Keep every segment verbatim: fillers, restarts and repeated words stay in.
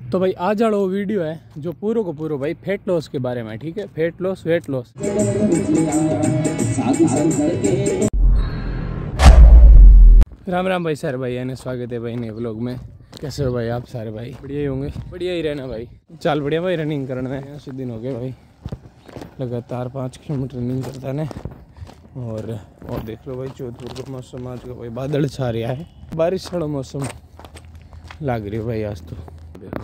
तो भाई आज वाला वो वीडियो है जो पूरा को पूरा भाई फैट लॉस के बारे में, ठीक है। Fat loss weight loss. Ram Ram भाई सारे भाई, यानी स्वागत है भाई नए व्लॉग में। कैसे हो भाई आप सारे भाई? बढ़िया ही होंगे, बढ़िया ही रहना भाई। चल बढ़िया भाई, रनिंग करने में ऐसे दिन हो गए भाई, लगातार पाँच किलोमीटर रनिंग करता ने। और और देख लो भाई जोधपुर का मौसम आज का भाई बादल छा रहा है, बारिश वाला मौसम लग रही है भाई आज तो। देखो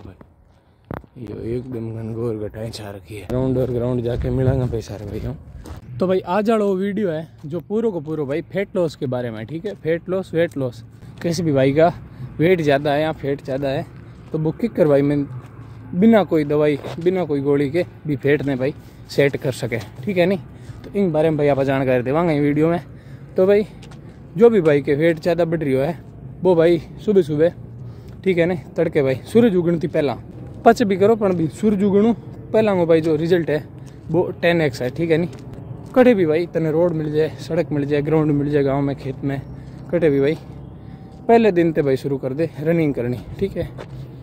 भाई ये एकदम घनघोर घटाएं छा रखी है। ग्राउंड और ग्राउंड जाके मिलांगा भाई सारे भाइयों। तो भाई आज वाला वो वीडियो है जो पूरा को पूरा भाई फैट लॉस के बारे में, ठीक है। फैट लॉस वेट लॉस, कैसे भी भाई का वेट ज़्यादा है या फैट ज़्यादा है तो वो किक कर भाई मैं बिना कोई दवाई बिना कोई गोली के भी फैट ने भाई सेट कर सके, ठीक है नहीं। तो इन बारे में भाई आप जानकारी देवांगे वीडियो में। तो भाई जो भी भाई के वेट ज़्यादा बढ़ रही हो है वो भाई सुबह सुबह, ठीक है ना, तड़के भाई सूरज उगण थी पहला पच भी करो पर भी सूरज उगणू पहला को भाई जो रिजल्ट है वो टेन एक्स है, ठीक है नहीं। कटे भी भाई तने रोड मिल जाए, सड़क मिल जाए, ग्राउंड मिल जाए, गांव में खेत में, कटे भी भाई पहले दिन ते भाई शुरू कर दे रनिंग करनी, ठीक है।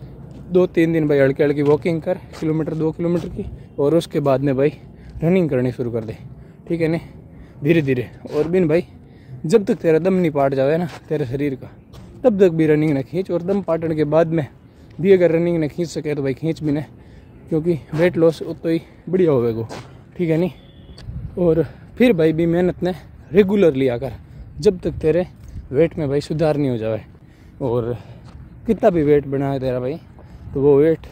दो तीन दिन भाई हल्की हल्की वॉकिंग कर, किलोमीटर दो किलोमीटर की, और उसके बाद में भाई रनिंग करनी शुरू कर दे, ठीक है नहीं, धीरे धीरे। और बिन भाई जब तक तेरा दम नहीं पाट जावे ना तेरे शरीर का तब तक भी रनिंग न खींच। और दम पाटने के बाद में भी अगर रनिंग न खींच सके तो भाई खींच भी न, क्योंकि वेट लॉस उतना ही बढ़िया होगा, ठीक है नहीं। और फिर भाई भी मेहनत ने रेगुलर लिया कर जब तक तेरे वेट में भाई सुधार नहीं हो जाए। और कितना भी वेट बना है तेरा भाई तो वो वेट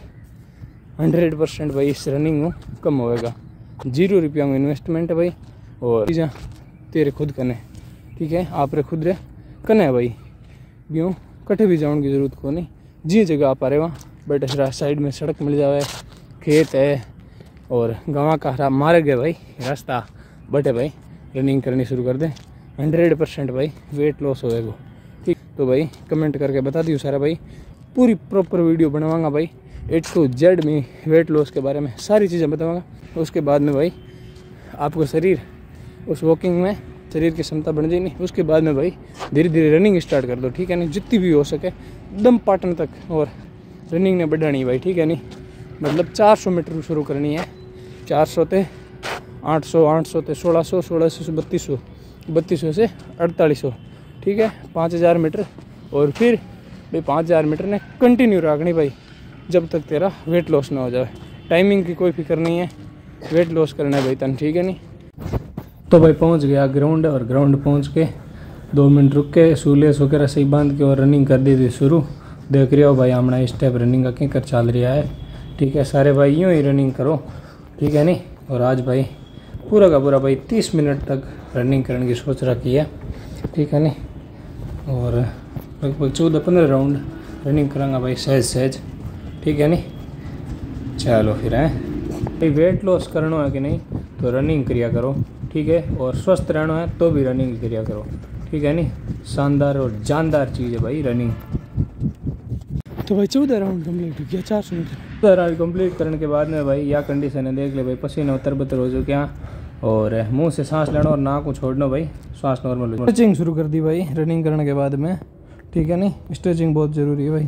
हंड्रेड परसेंट भाई इस रनिंग में कम होएगा। जीरो रुपया में इन्वेस्टमेंट है भाई, और चीज़ें तेरे खुद कने, ठीक है। आप रे खुद रे कने है भाई, यूँ कटे भी जाने की ज़रूरत को नहीं। जी जगह आप आ रहे वहाँ बट साइड में सड़क मिल जाए, खेत है और गाँव का मार्ग है भाई, रास्ता बटे भाई रनिंग करनी शुरू कर दे, हंड्रेड परसेंट भाई वेट लॉस होएगा, ठीक। तो भाई कमेंट करके बता दियो सारा भाई, पूरी प्रॉपर वीडियो बनवाऊंगा भाई ए टू जेड में वेट लॉस के बारे में सारी चीज़ें बताऊंगा। उसके बाद में भाई आपको शरीर उस वॉकिंग में शरीर की क्षमता बन जाएगी। उसके बाद में भाई धीरे धीरे रनिंग स्टार्ट कर दो, ठीक है नहीं, जितनी भी हो सके दम पाटन तक। और रनिंग ने बढ़ानी भाई, ठीक है नहीं, मतलब चार सौ मीटर शुरू करनी है, चार सौ ते आठ सौ, आठ सौ ते सोलह सौ, सोलह सौ से बत्तीस सौ, बत्तीस सौ से अड़तालीस सौ, ठीक है, पाँच हज़ार मीटर। और फिर भाई पाँच हज़ार मीटर ने कंटिन्यू रखनी भाई जब तक तेरा वेट लॉस ना हो जाए। टाइमिंग की कोई फिक्र नहीं है, वेट लॉस करना है भाई तन, ठीक है नहीं। तो भाई पहुंच गया ग्राउंड, और ग्राउंड पहुंच के दो मिनट रुक के शूलेस वगैरह सही बांध के और रनिंग कर दी थी शुरू। देख रहे हो भाई हमारा स्टेप रनिंग का क्या कर चल रहा है, ठीक है। सारे भाई यूँ ही रनिंग करो, ठीक है नहीं। और आज भाई पूरा का पूरा भाई तीस मिनट तक रनिंग करने की सोच रखी है, ठीक है नहीं। और लगभग चौदह पंद्रह राउंड रनिंग करांगा भाई सहज सहज, ठीक है नहीं। चलो फिर है भाई वेट लॉस करना है कि नहीं तो रनिंग करिया करो, ठीक है। और स्वस्थ रहना है तो भी रनिंग करिया करो, ठीक है नहीं। शानदार और जानदार चीज़ है भाई रनिंग। तो भाई चौदह राउंड कंप्लीट हो गया, चार सौ मीटर चौदह राउंड कंप्लीट करने के बाद में भाई यह कंडीशन है, देख ले भाई पसीना उतर बतर हो जो क्या, और मुंह से सांस लेना और नाक को छोड़ना भाई, सांस नॉर्मल। स्ट्रेचिंग शुरू कर दी भाई रनिंग करने के बाद में, ठीक है नहीं। स्ट्रेचिंग बहुत ज़रूरी है भाई।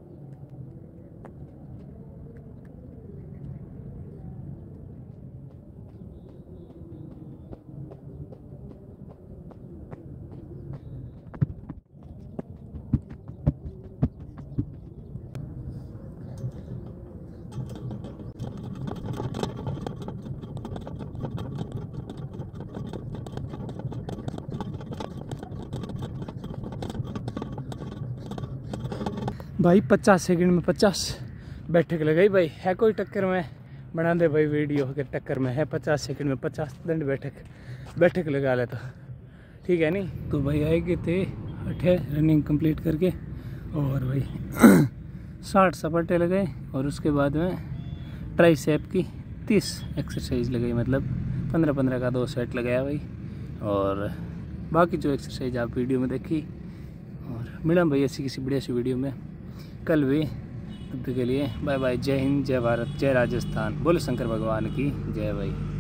भाई पचास सेकंड में पचास बैठक लगाई भाई, है कोई टक्कर में बना दे भाई वीडियो के टक्कर में है। पचास सेकंड में पचास दंड बैठक बैठक लगा लेता, ठीक है नहीं। तो भाई आएगे थे अठे रनिंग कंप्लीट करके, और भाई साठ सपाटे लगाए, और उसके बाद में ट्राइसेप की तीस एक्सरसाइज लगाई, मतलब पंद्रह पंद्रह का दो सेट लगाया भाई। और बाकी जो एक्सरसाइज आप वीडियो में देखी, और मिला भाई ऐसी किसी बढ़िया सी वीडियो में कल भी। तब तक के लिए बाय बाय, जय हिंद, जय भारत, जय राजस्थान, बोले शंकर भगवान की जय भाई।